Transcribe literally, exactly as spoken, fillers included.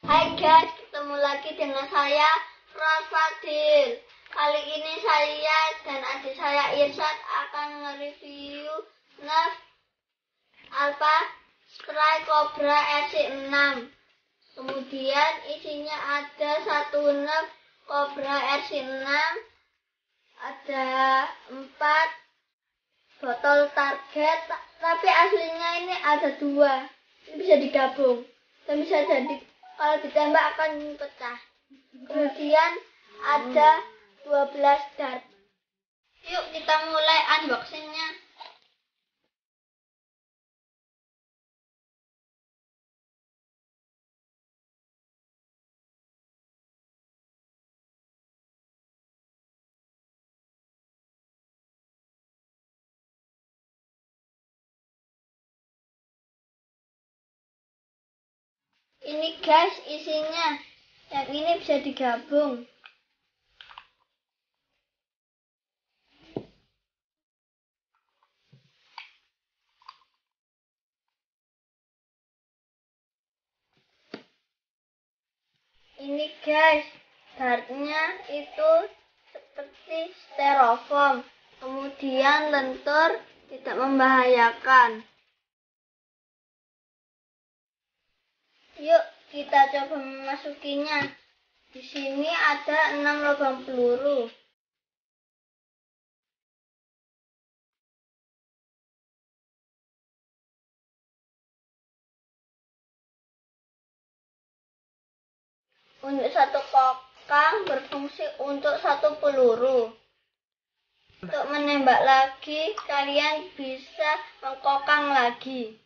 Hai guys, ketemu lagi dengan saya, Prof Fadil. Kali ini saya dan adik saya Irsyad akan nge-review Nerf Alpha Strike Cobra R C enam. Kemudian isinya ada satu Nerf Cobra R C enam, ada empat botol target, tapi aslinya ini ada dua. Ini bisa digabung dan bisa jadi kalau ditembak akan pecah. Kemudian ada dua belas dart. Yuk kita mulai unboxingnya. Ini guys isinya. Yang ini bisa digabung. Ini guys, dartnya itu seperti styrofoam, kemudian lentur, tidak membahayakan. Yuk kita coba memasukinya. Di sini ada enam lubang peluru. Untuk satu kokang berfungsi untuk satu peluru. Untuk menembak lagi, kalian bisa mengkokang lagi.